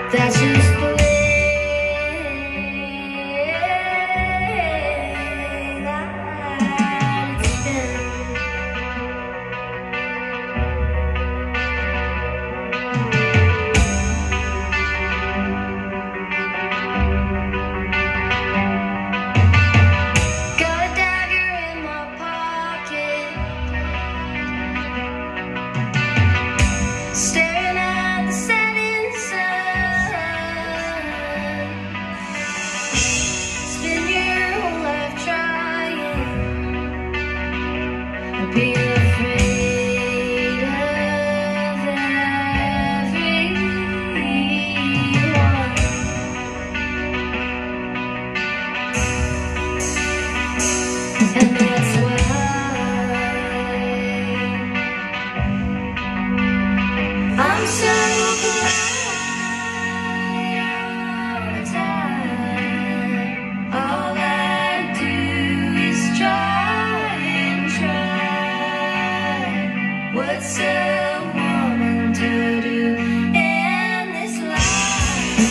That's just the way that it's been. Got a dagger in my pocket, staring at the setting sun. Spend your whole life trying to be afraid of everyone. And that's why I'm so glad all the time. All I do is try and try. What's a woman to do in this life?